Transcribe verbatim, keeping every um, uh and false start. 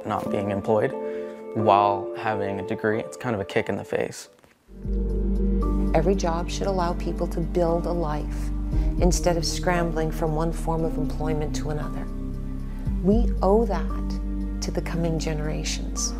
not being employed while having a degree. It's kind of a kick in the face. Every job should allow people to build a life instead of scrambling from one form of employment to another. We owe that to the coming generations.